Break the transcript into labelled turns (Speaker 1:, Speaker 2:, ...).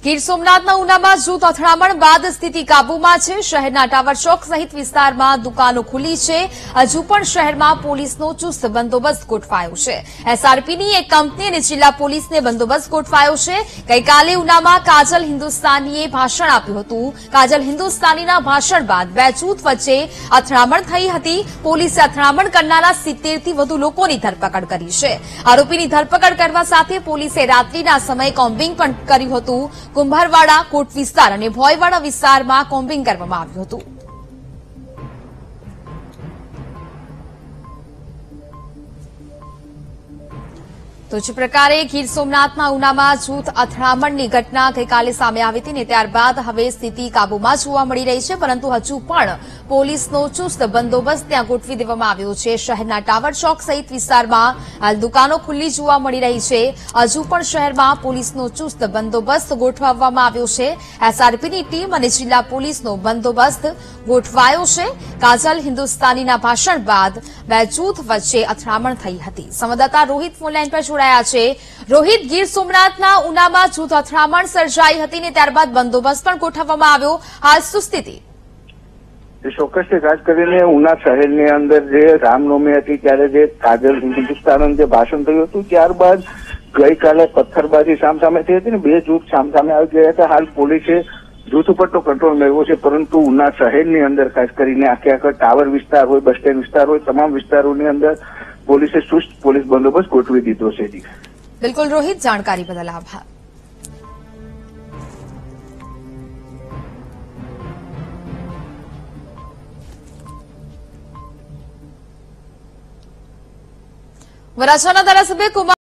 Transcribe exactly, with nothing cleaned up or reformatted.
Speaker 1: ગીર સોમનાથના ઉનામાં જૂથ અથડામણ બાદ સ્થિતિ કાબૂમાં છે। શહેરના ટાવર ચોક સહિત વિસ્તારમાં દુકાનો ખુલ્લી છે। હજુ પણ શહેરમાં પોલીસનો ચુસ્ત બંદોબસ્ત ગોઠવાયો છે। એસઆરપીની એક કંપની અને જિલ્લા પોલીસને બંદોબસ્ત ગોઠવાયો છે। ગઈકાલે ઉનામાં કાજલ હિન્દુસ્તાનીએ ભાષણ આપ્યું હતું। કાજલ હિન્દુસ્તાનીના ભાષણ બાદ બે જૂથ વચ્ચે અથડામણ થઈ હતી। પોલીસે અથડામણ કરનારા સિત્તેર થી વધુ લોકોની ધરપકડ કરી છે। આરોપીની ધરપકડ કરવા સાથે પોલીસે રાત્રિના સમયે કોમ્બિંગ પણ કર્યું હતું। કુંભારવાડા કોટ વિસ્તાર અને ભોયવાડા વિસ્તારમાં કોમ્બિંગ કરવામાં આવ્યું હતું। તો જે પ્રકારે ગીર સોમનાથના ઉનામાં જૂથ અથડામણની ઘટના ગઈકાલે સામે આવી હતી ને ત્યારબાદ હવે સ્થિતિ કાબૂમાં જોવા મળી રહી છે, પરંતુ હજુ પણ પોલીસનો ચુસ્ત બંદોબસ્ત ત્યાં ગોઠવી દેવામાં આવ્યો છે। શહેરના ટાવર ચોક સહિત વિસ્તારમાં હાલ દુકાનો ખુલ્લી જોવા મળી રહી છે। હજુ પણ શહેરમાં પોલીસનો ચુસ્ત બંદોબસ્ત ગોઠવવામાં આવ્યો છે। એસઆરપીની ટીમ અને જિલ્લા પોલીસનો બંદોબસ્ત ગોઠવાયો છે। કાજલ હિન્દુસ્તાનીના ભાષણ બાદ બે જૂથ વચ્ચે અથડામણ થઈ હતી। સંવાદદાતા રોહિત ફોનલાઈન પર જોડાયા છે। રોહિત, ગીર સોમનાથના ઉનામાં જૂથ અથડામણ સર્જાઈ હતી ને ત્યારબાદ બંદોબસ્ત પણ ગોઠવવામાં આવ્યો, હાલ શું સ્થિતિ?
Speaker 2: ચોક્કસ ખાસ કરીને ઉના શહેરની અંદર જે રામનવમી હતી ત્યારે જે કાજલ હિન્દુસ્તાન જે ભાષણ થયું હતું ત્યારબાદ ગઈકાલે પથ્થરબાજી સામસામે થઈ હતી ને બે જૂથ સામસામે આવી ગયા હતા। હાલ પોલીસે જૂથ ઉપર તો કંટ્રોલ મેળવ્યો છે, પરંતુ ઉના શહેરની અંદર ખાસ કરીને આખે આખા ટાવર વિસ્તાર હોય, બસ સ્ટેન્ડ વિસ્તાર હોય, તમામ વિસ્તારોની અંદર પોલીસે ચુસ્ત પોલીસ બંદોબસ્ત ગોઠવી દીધો છે। જી
Speaker 1: બિલકુલ રોહિત, જાણકારી બદલ આભાર। વરાછાના ધારાસભ્ય કુમાર